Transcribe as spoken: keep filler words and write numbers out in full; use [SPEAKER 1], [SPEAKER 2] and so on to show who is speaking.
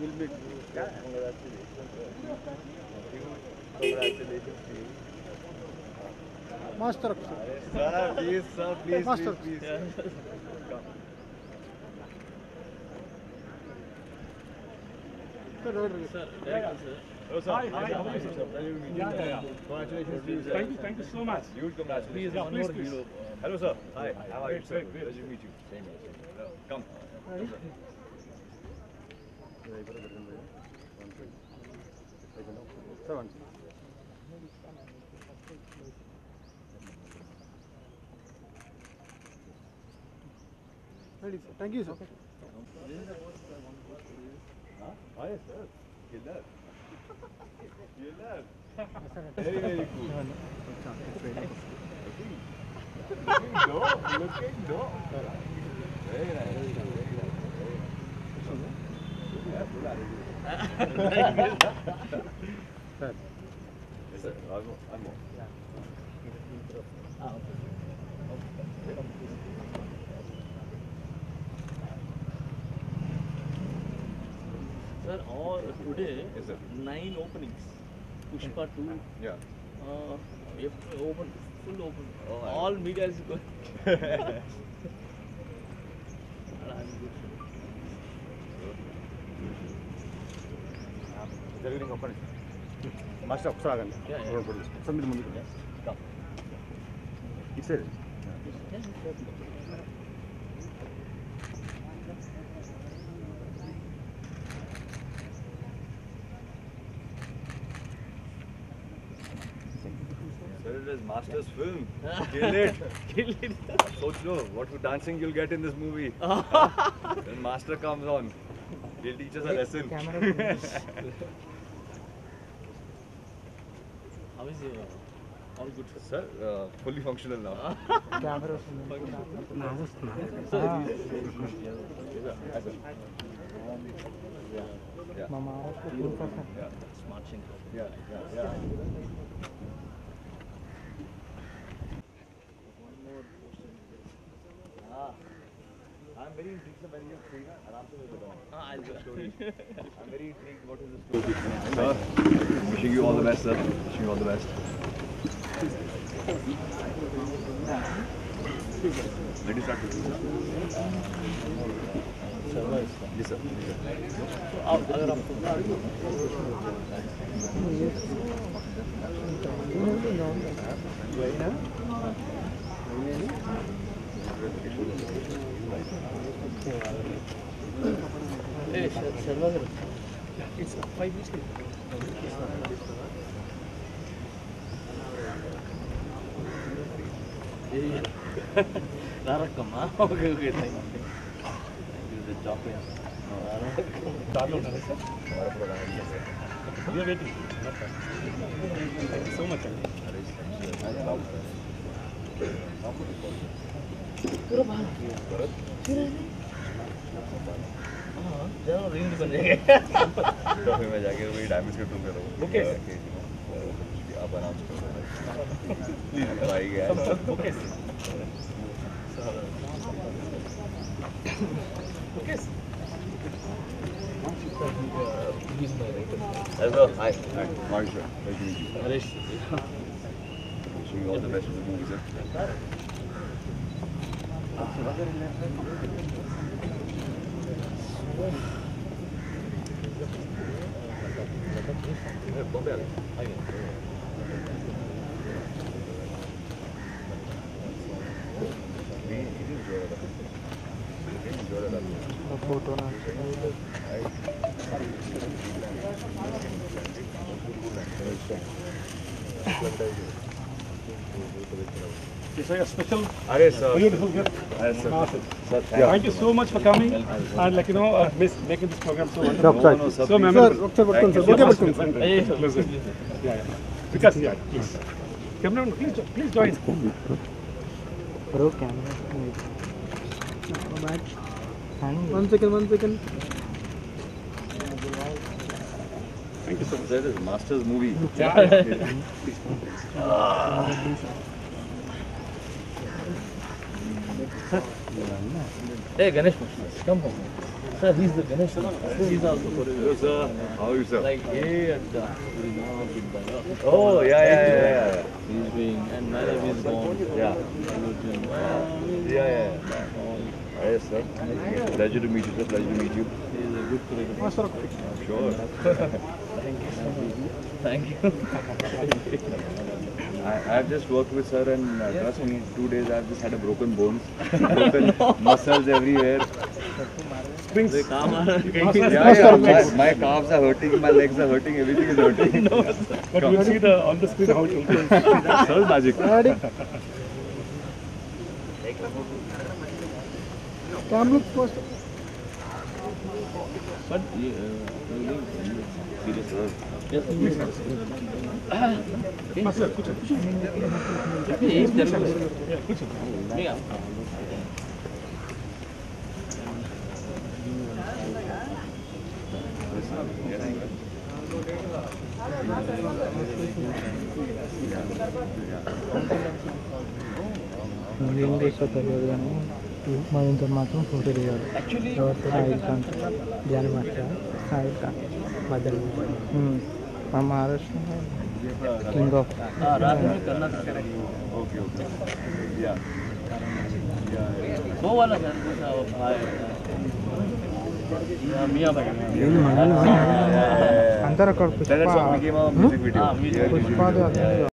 [SPEAKER 1] We'll meet. Yeah. Congratulations to you.
[SPEAKER 2] Master.
[SPEAKER 1] Sir, please, sir, please,
[SPEAKER 2] Master.
[SPEAKER 1] please, please.
[SPEAKER 3] Yeah.
[SPEAKER 1] Come.
[SPEAKER 2] Sir, order.
[SPEAKER 3] Sir, director, sir.
[SPEAKER 1] Hello, sir.
[SPEAKER 4] Hi, hi, how are you,
[SPEAKER 1] Sir.
[SPEAKER 4] sir?
[SPEAKER 1] Pleasure to meet you.
[SPEAKER 4] Yeah, yeah, yeah.
[SPEAKER 1] Congratulations to you, sir.
[SPEAKER 4] Thank you, thank you so much.
[SPEAKER 1] Huge congratulations.
[SPEAKER 3] Please,
[SPEAKER 4] Yeah,
[SPEAKER 3] one
[SPEAKER 4] please,
[SPEAKER 3] more
[SPEAKER 4] please.
[SPEAKER 3] hero.
[SPEAKER 1] Hello, sir. Hi. How are you,
[SPEAKER 4] Great,
[SPEAKER 1] sir?
[SPEAKER 4] great, great.
[SPEAKER 1] Pleasure to meet you. Same here, same here. Hello. Come. Come, sir.
[SPEAKER 2] Seven. Ready, sir. Thank you, sir.
[SPEAKER 1] Huh? Oh, yes, sir. Killer. Killer. Very, very cool. Looking dope. Looking dope. Very nice. Very nice. Yeah, full attitude.
[SPEAKER 2] Sir.
[SPEAKER 1] Yes, sir. One more. One more.
[SPEAKER 3] Ah, okay. Sir, all today,
[SPEAKER 1] Yes, sir.
[SPEAKER 3] nine openings. Pushpa two.
[SPEAKER 1] Yeah.
[SPEAKER 3] Uh, if open, full open.
[SPEAKER 1] Oh, my
[SPEAKER 3] all
[SPEAKER 1] God.
[SPEAKER 3] media is going. And I'm good.
[SPEAKER 2] జరిగిన ఒక్క master ఒకసారి ఆగండి
[SPEAKER 3] Yeah, yeah.
[SPEAKER 2] ఒకసారి మీరు ముందుకు
[SPEAKER 3] Come.
[SPEAKER 2] ఇటు side
[SPEAKER 1] Sir, it is Master's film. Kill it.
[SPEAKER 3] Kill it.
[SPEAKER 1] Soch lo, what dancing you'll get in this movie. When Master comes on, he'll teach us a lesson.
[SPEAKER 3] How is it? All good.
[SPEAKER 1] Sir, uh, fully functional now.
[SPEAKER 2] Camera
[SPEAKER 1] Yeah.
[SPEAKER 2] మా Maharashtra
[SPEAKER 1] Yeah.
[SPEAKER 3] Smart Shankar.
[SPEAKER 1] Yeah. Yeah. Yeah.
[SPEAKER 3] One more question.
[SPEAKER 1] Ah, I'm very intrigued. Sir, when you're free, na, aram se bata.
[SPEAKER 3] Ah, I'll go.
[SPEAKER 1] Story. I'm very intrigued. What is the story? Sir, wishing you all the best, sir. Wishing you all the best. Ready, start with you, sir. Yes, sir.
[SPEAKER 3] So, आप अगर आपको Hey, Sharma sir. It's five minutes. Rarakama. Okay, okay, thank you. Thank you. The chocolate.
[SPEAKER 4] Darlo unnara, sir? We are waiting. Thank you so much.
[SPEAKER 3] पूरा बाहर फिर हाँ जरा ring बन जाएगा
[SPEAKER 1] ट्रॉफी में जाके वही डायमंड्स के टूर करो
[SPEAKER 4] Okay.
[SPEAKER 1] आप अनाउंस कर दो प्लीज भाई गया
[SPEAKER 4] Okay. Okay.
[SPEAKER 3] He's my writer.
[SPEAKER 1] Hello, hi. Hi, Marsha. Nice to meet you.
[SPEAKER 3] Naresh.
[SPEAKER 1] Wishing you all the best with the movie, sir. Bombay.
[SPEAKER 2] Photo
[SPEAKER 4] It's like a special,
[SPEAKER 1] Are sir.
[SPEAKER 4] beautiful gift.
[SPEAKER 1] Yes, sir.
[SPEAKER 4] Massive.
[SPEAKER 1] Sir,
[SPEAKER 4] Thank you so much for coming and like you know uh, miss, making this program so wonderful.
[SPEAKER 1] No, no, sir.
[SPEAKER 4] So
[SPEAKER 1] please.
[SPEAKER 4] memorable.
[SPEAKER 2] ఒకసారి పట్టుకోండి sir okay పట్టుకోండి sir
[SPEAKER 4] Pleasure. Yeah, yeah. Because yeah, please. Cameraman, please, jo- please join.
[SPEAKER 2] Bro camera one second one second
[SPEAKER 4] Thank you so much.
[SPEAKER 1] That is Master's movie.
[SPEAKER 3] Hey Ganesh, come home. Sir, he's the Ganesh. He's also choreographer.
[SPEAKER 1] Hello, sir. How are you, sir?
[SPEAKER 3] Like, hey, at the
[SPEAKER 1] Oh, yeah, yeah, yeah, yeah.
[SPEAKER 3] he's doing, and my name is gone.
[SPEAKER 1] Yeah, yeah, yeah. yeah. Yes, sir. Pleasure to meet you, sir. Pleasure to meet you.
[SPEAKER 3] He's a good choreographer.
[SPEAKER 1] I'm sure.
[SPEAKER 3] Thank you.
[SPEAKER 1] I, I've just worked with sir, and uh, trust me, two days I've just had a broken bones, broken muscles everywhere.
[SPEAKER 4] Springs.
[SPEAKER 1] Yeah, yeah, my, my calves are hurting, my legs are hurting, everything is hurting. No,
[SPEAKER 4] But you will see the on the screen how it will go.
[SPEAKER 1] sir, magic.
[SPEAKER 2] Cam look first.
[SPEAKER 3] But, uh,
[SPEAKER 1] Serious, sir.
[SPEAKER 3] yes, yes.
[SPEAKER 4] Master, kucha.
[SPEAKER 3] He's Telugu.
[SPEAKER 4] Yeah, kucha.
[SPEAKER 3] Yeah.
[SPEAKER 2] నేను కూడా తెలియదు కానీ మా ఇంట్లో మాత్రం photo దిగాడు
[SPEAKER 3] Actually,
[SPEAKER 2] ఎవరితో Sahil Khan Jani master Sahil Khan మధ్యలో మా Maharashtra king of
[SPEAKER 3] uh, Radha में करना था.
[SPEAKER 1] Okay, okay. Yeah.
[SPEAKER 3] वो वाला सर था वो भाई मियाँ भाई
[SPEAKER 2] అందరు అక్కడ
[SPEAKER 1] That's
[SPEAKER 2] Pushpa
[SPEAKER 1] what became a music video.
[SPEAKER 3] हाँ, music
[SPEAKER 1] Yeah,
[SPEAKER 2] పుష్ప